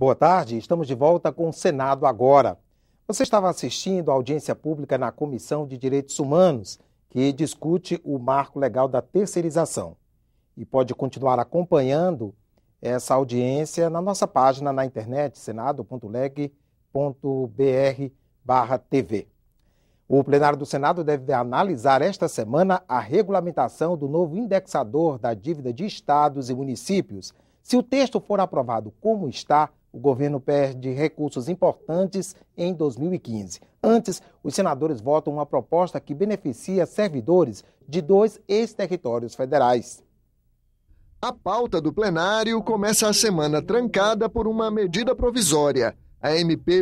Boa tarde, estamos de volta com o Senado Agora. Você estava assistindo à audiência pública na Comissão de Direitos Humanos, que discute o marco legal da terceirização. E pode continuar acompanhando essa audiência na nossa página na internet, senado.leg.br/TV. O plenário do Senado deve analisar esta semana a regulamentação do novo indexador da dívida de estados e municípios. Se o texto for aprovado como está, o governo perde recursos importantes em 2015. Antes, os senadores votam uma proposta que beneficia servidores de 2 ex-territórios federais. A pauta do plenário começa a semana trancada por uma medida provisória. A MP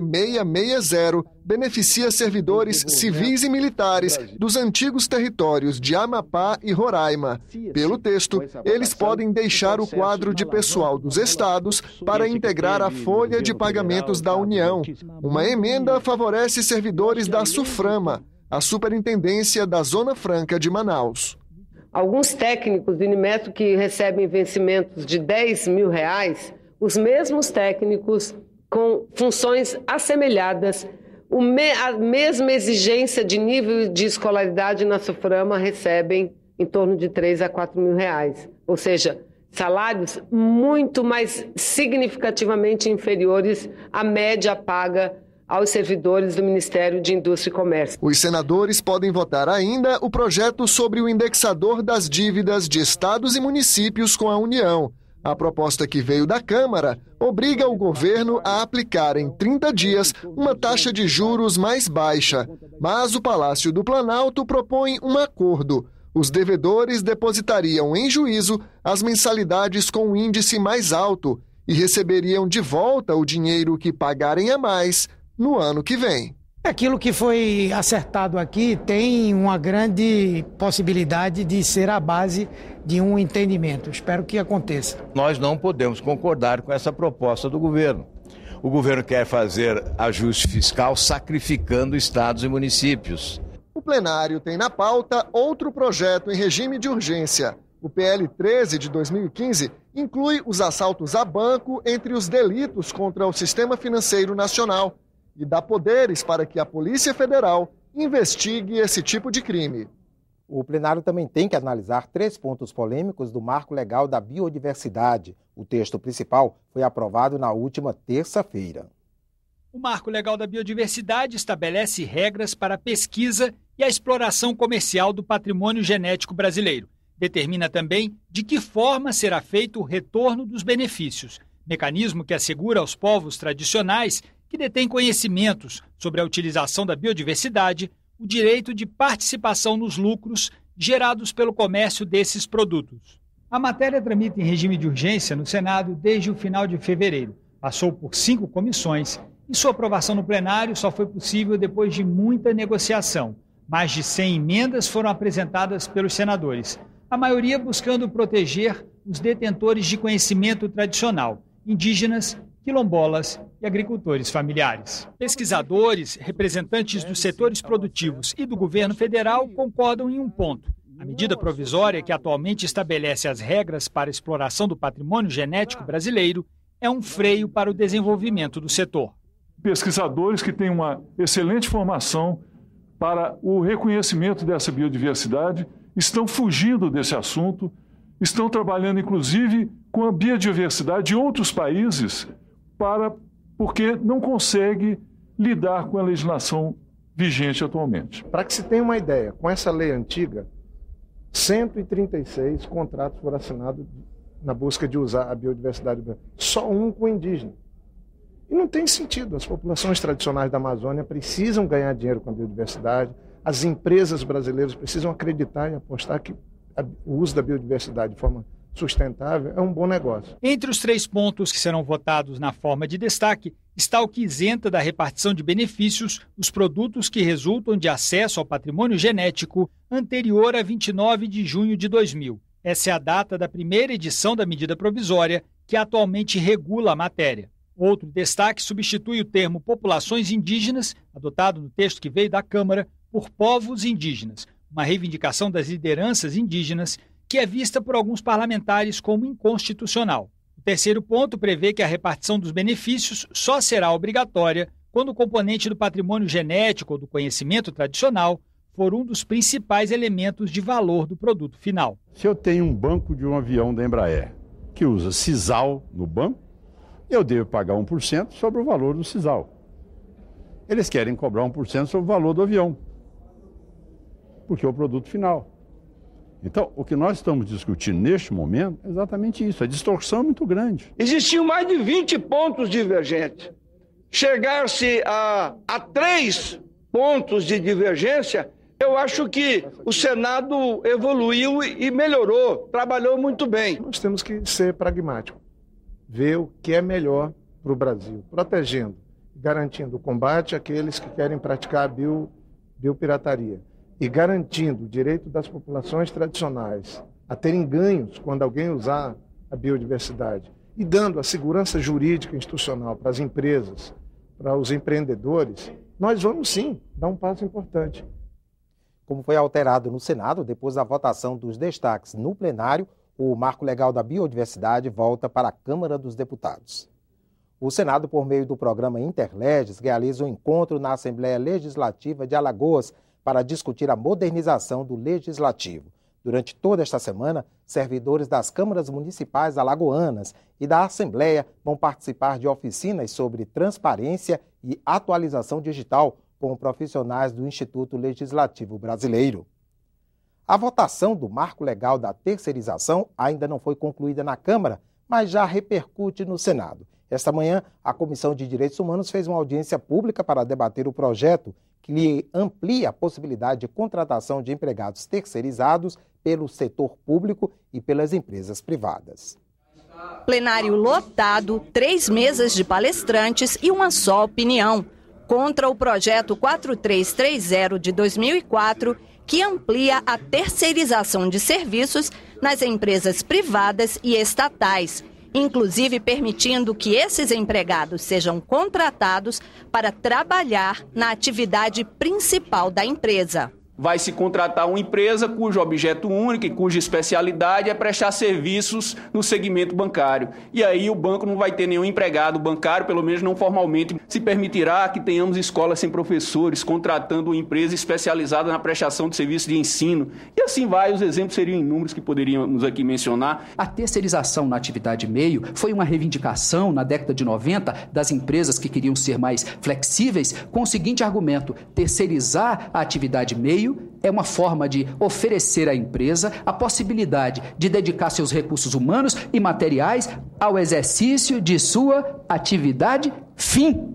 660 beneficia servidores civis e militares dos antigos territórios de Amapá e Roraima. Pelo texto, eles podem deixar o quadro de pessoal dos estados para integrar a folha de pagamentos da União. Uma emenda favorece servidores da SUFRAMA, a Superintendência da Zona Franca de Manaus. Alguns técnicos do Unimetro que recebem vencimentos de R$10 mil, os mesmos técnicos com funções assemelhadas, a mesma exigência de nível de escolaridade na SUFRAMA recebem em torno de R$3 a R$4 mil. Ou seja, salários muito mais significativamente inferiores à média paga aos servidores do Ministério de Indústria e Comércio. Os senadores podem votar ainda o projeto sobre o indexador das dívidas de estados e municípios com a União. A proposta que veio da Câmara obriga o governo a aplicar em 30 dias uma taxa de juros mais baixa. Mas o Palácio do Planalto propõe um acordo. Os devedores depositariam em juízo as mensalidades com um índice mais alto e receberiam de volta o dinheiro que pagarem a mais no ano que vem. Aquilo que foi acertado aqui tem uma grande possibilidade de ser a base de um entendimento. Espero que aconteça. Nós não podemos concordar com essa proposta do governo. O governo quer fazer ajuste fiscal sacrificando estados e municípios. O plenário tem na pauta outro projeto em regime de urgência. O PL 13 de 2015 inclui os assaltos a banco entre os delitos contra o sistema financeiro nacional e dá poderes para que a Polícia Federal investigue esse tipo de crime. O plenário também tem que analisar 3 pontos polêmicos do marco legal da biodiversidade. O texto principal foi aprovado na última terça-feira. O marco legal da biodiversidade estabelece regras para a pesquisa e a exploração comercial do patrimônio genético brasileiro. Determina também de que forma será feito o retorno dos benefícios, mecanismo que assegura aos povos tradicionais que detêm conhecimentos sobre a utilização da biodiversidade, o direito de participação nos lucros gerados pelo comércio desses produtos. A matéria tramita em regime de urgência no Senado desde o final de fevereiro. Passou por 5 comissões e sua aprovação no plenário só foi possível depois de muita negociação. Mais de 100 emendas foram apresentadas pelos senadores, a maioria buscando proteger os detentores de conhecimento tradicional, indígenas, quilombolas e agricultores familiares. Pesquisadores, representantes dos setores produtivos e do governo federal concordam em um ponto. A medida provisória que atualmente estabelece as regras para a exploração do patrimônio genético brasileiro é um freio para o desenvolvimento do setor. Pesquisadores que têm uma excelente formação para o reconhecimento dessa biodiversidade estão fugindo desse assunto, estão trabalhando inclusive com a biodiversidade de outros países porque não consegue lidar com a legislação vigente atualmente. Para que se tenha uma ideia, com essa lei antiga, 136 contratos foram assinados na busca de usar a biodiversidade, só um com indígena. E não tem sentido, as populações tradicionais da Amazônia precisam ganhar dinheiro com a biodiversidade, as empresas brasileiras precisam acreditar e apostar que o uso da biodiversidade de forma sustentável é um bom negócio. Entre os 3 pontos que serão votados na forma de destaque está o que isenta da repartição de benefícios os produtos que resultam de acesso ao patrimônio genético anterior a 29 de junho de 2000. Essa é a data da primeira edição da medida provisória que atualmente regula a matéria. Outro destaque substitui o termo populações indígenas, adotado no texto que veio da Câmara, por povos indígenas, uma reivindicação das lideranças indígenas que é vista por alguns parlamentares como inconstitucional. O O terceiro ponto prevê que a repartição dos benefícios só será obrigatória quando o componente do patrimônio genético ou do conhecimento tradicional for um dos principais elementos de valor do produto final. Se eu tenho um banco de um avião da Embraer que usa sisal no banco, eu devo pagar 1% sobre o valor do sisal. Eles querem cobrar 1% sobre o valor do avião, porque é o produto final. Então, o que nós estamos discutindo neste momento é exatamente isso, a distorção é muito grande. Existiam mais de 20 pontos divergentes. Chegar-se a 3 pontos de divergência, eu acho que o Senado evoluiu e melhorou, trabalhou muito bem. Nós temos que ser pragmáticos, ver o que é melhor para o Brasil, protegendo, garantindo o combate àqueles que querem praticar a biopirataria e garantindo o direito das populações tradicionais a terem ganhos quando alguém usar a biodiversidade e dando a segurança jurídica e institucional para as empresas, para os empreendedores, nós vamos sim dar um passo importante. Como foi alterado no Senado, depois da votação dos destaques no plenário, o Marco Legal da Biodiversidade volta para a Câmara dos Deputados. O Senado, por meio do programa Interleges, realiza um encontro na Assembleia Legislativa de Alagoas para discutir a modernização do Legislativo. Durante toda esta semana, servidores das câmaras municipais alagoanas e da Assembleia vão participar de oficinas sobre transparência e atualização digital com profissionais do Instituto Legislativo Brasileiro. A votação do Marco Legal da Terceirização ainda não foi concluída na Câmara, mas já repercute no Senado. Esta manhã, a Comissão de Direitos Humanos fez uma audiência pública para debater o projeto que lhe amplia a possibilidade de contratação de empregados terceirizados pelo setor público e pelas empresas privadas. Plenário lotado, 3 mesas de palestrantes e uma só opinião contra o projeto 4330 de 2004, que amplia a terceirização de serviços nas empresas privadas e estatais, inclusive permitindo que esses empregados sejam contratados para trabalhar na atividade principal da empresa. Vai se contratar uma empresa cujo objeto único e cuja especialidade é prestar serviços no segmento bancário. E aí o banco não vai ter nenhum empregado bancário, pelo menos não formalmente. Se permitirá que tenhamos escolas sem professores, contratando uma empresa especializada na prestação de serviços de ensino. E assim vai, os exemplos seriam inúmeros que poderíamos aqui mencionar. A terceirização na atividade meio foi uma reivindicação na década de 90 das empresas que queriam ser mais flexíveis com o seguinte argumento: terceirizar a atividade meio é uma forma de oferecer à empresa a possibilidade de dedicar seus recursos humanos e materiais ao exercício de sua atividade fim.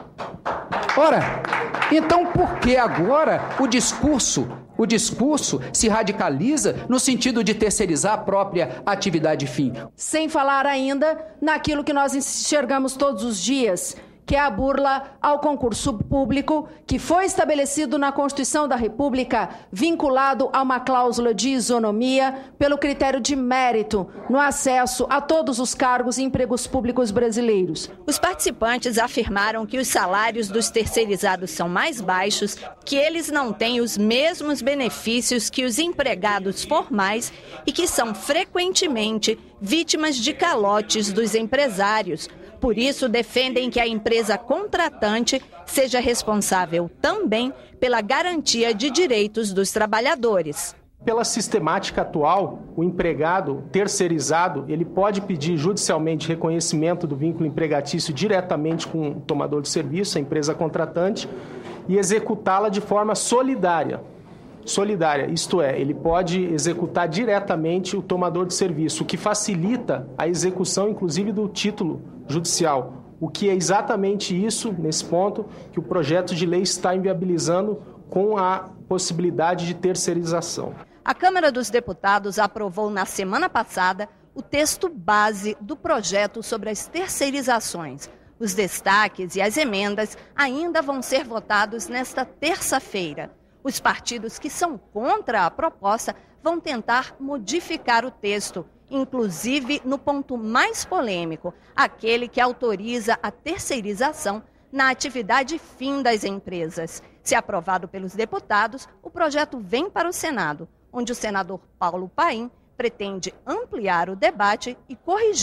Ora, então por que agora o discurso se radicaliza no sentido de terceirizar a própria atividade fim? Sem falar ainda naquilo que nós enxergamos todos os dias, que é a burla ao concurso público, que foi estabelecido na Constituição da República, vinculado a uma cláusula de isonomia pelo critério de mérito no acesso a todos os cargos e empregos públicos brasileiros. Os participantes afirmaram que os salários dos terceirizados são mais baixos, que eles não têm os mesmos benefícios que os empregados formais e que são frequentemente vítimas de calotes dos empresários. Por isso, defendem que a empresa contratante seja responsável também pela garantia de direitos dos trabalhadores. Pela sistemática atual, o empregado terceirizado ele pode pedir judicialmente reconhecimento do vínculo empregatício diretamente com o tomador de serviço, a empresa contratante, e executá-la de forma solidária, isto é, ele pode executar diretamente o tomador de serviço, o que facilita a execução, inclusive, do título judicial, o que é exatamente isso, nesse ponto, que o projeto de lei está inviabilizando com a possibilidade de terceirização. A Câmara dos Deputados aprovou na semana passada o texto base do projeto sobre as terceirizações. Os destaques e as emendas ainda vão ser votados nesta terça-feira. Os partidos que são contra a proposta vão tentar modificar o texto, inclusive no ponto mais polêmico, aquele que autoriza a terceirização na atividade fim das empresas. Se aprovado pelos deputados, o projeto vem para o Senado, onde o senador Paulo Paim pretende ampliar o debate e corrigir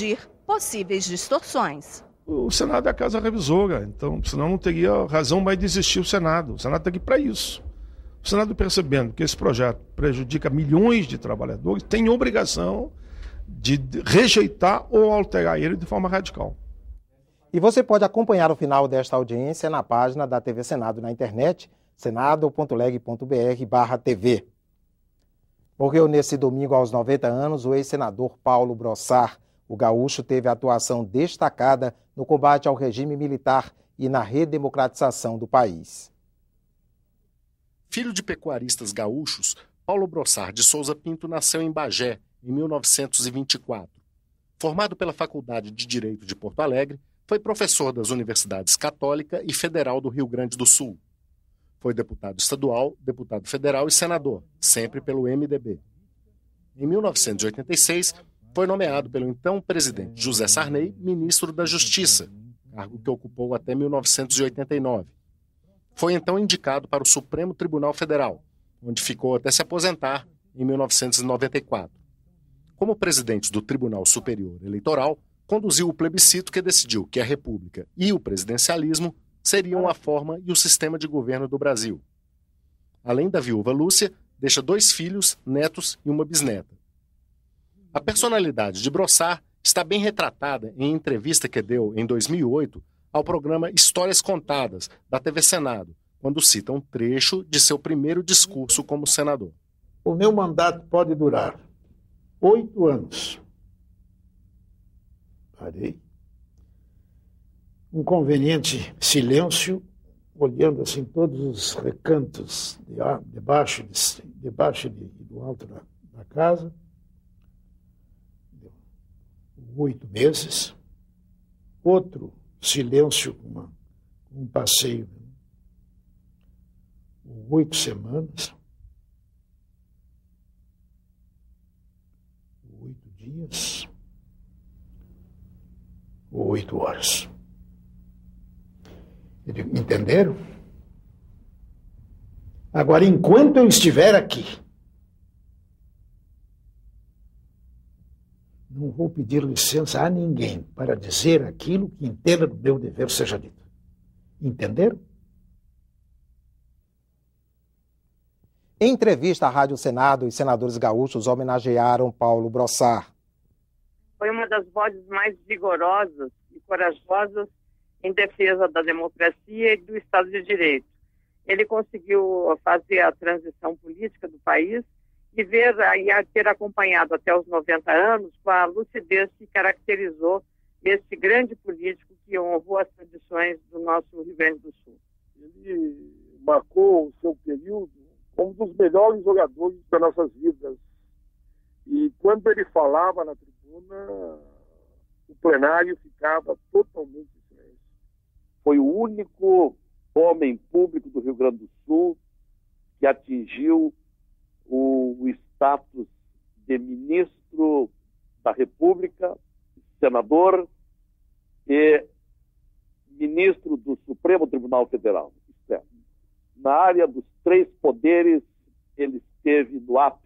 possíveis distorções. O Senado é a casa revisora, então senão não teria razão mais de existir o Senado. O Senado está aqui para isso. O Senado, percebendo que esse projeto prejudica milhões de trabalhadores, tem obrigação de rejeitar ou alterar ele de forma radical. E você pode acompanhar o final desta audiência na página da TV Senado na internet, senado.leg.br/TV. Morreu nesse domingo aos 90 anos o ex-senador Paulo Brossard. O gaúcho teve atuação destacada no combate ao regime militar e na redemocratização do país. Filho de pecuaristas gaúchos, Paulo Brossard de Souza Pinto nasceu em Bagé, em 1924. Formado pela Faculdade de Direito de Porto Alegre, foi professor das Universidades Católica e Federal do Rio Grande do Sul. Foi deputado estadual, deputado federal e senador, sempre pelo MDB. Em 1986, foi nomeado pelo então presidente José Sarney ministro da Justiça, cargo que ocupou até 1989. Foi então indicado para o Supremo Tribunal Federal, onde ficou até se aposentar em 1994. Como presidente do Tribunal Superior Eleitoral, conduziu o plebiscito que decidiu que a República e o presidencialismo seriam a forma e o sistema de governo do Brasil. Além da viúva Lúcia, deixa 2 filhos, netos e uma bisneta. A personalidade de Brossard está bem retratada em entrevista que deu em 2008 ao programa Histórias Contadas, da TV Senado, quando cita um trecho de seu primeiro discurso como senador. O meu mandato pode durar 8 anos. Parei. Um conveniente silêncio, olhando assim todos os recantos debaixo do alto da casa. 8 meses. Outro silêncio com um passeio. 8 semanas. 8 dias. 8 horas. Entenderam? Agora, enquanto eu estiver aqui, não vou pedir licença a ninguém para dizer aquilo que entenda do meu dever seja dito. Entenderam? Em entrevista à Rádio Senado, os senadores gaúchos homenagearam Paulo Brossard. Foi uma das vozes mais vigorosas e corajosas em defesa da democracia e do Estado de Direito. Ele conseguiu fazer a transição política do país e ter acompanhado até os 90 anos com a lucidez que caracterizou esse grande político que honrou as tradições do nosso Rio Grande do Sul. Ele marcou o seu período como um dos melhores jogadores das nossas vidas. E quando ele falava na tribuna, o plenário ficava totalmente em silêncio. Foi o único homem público do Rio Grande do Sul que atingiu o status de ministro da República, senador e ministro do Supremo Tribunal Federal. Na área dos 3 poderes, ele esteve no ápice.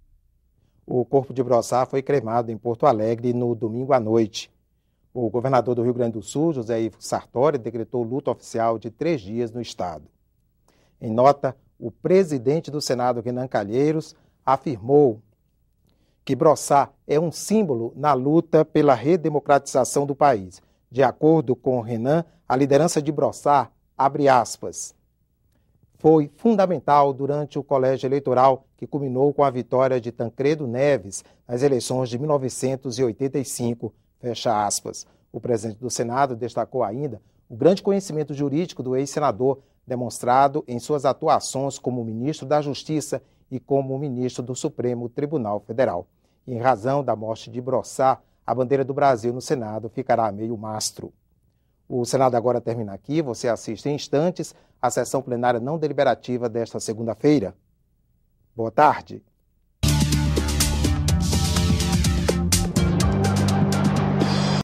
O corpo de Brossard foi cremado em Porto Alegre no domingo à noite. O governador do Rio Grande do Sul, José Ivo Sartori, decretou luto oficial de 3 dias no estado. Em nota, o presidente do Senado, Renan Calheiros, afirmou que Brossard é um símbolo na luta pela redemocratização do país. De acordo com Renan, a liderança de Brossard, abre aspas, foi fundamental durante o colégio eleitoral que culminou com a vitória de Tancredo Neves nas eleições de 1985, fecha aspas. O presidente do Senado destacou ainda o grande conhecimento jurídico do ex-senador, demonstrado em suas atuações como ministro da Justiça e como ministro do Supremo Tribunal Federal. Em razão da morte de Brossard, a bandeira do Brasil no Senado ficará a meio mastro. O Senado agora termina aqui. Você assiste em instantes à sessão plenária não deliberativa desta segunda-feira. Boa tarde.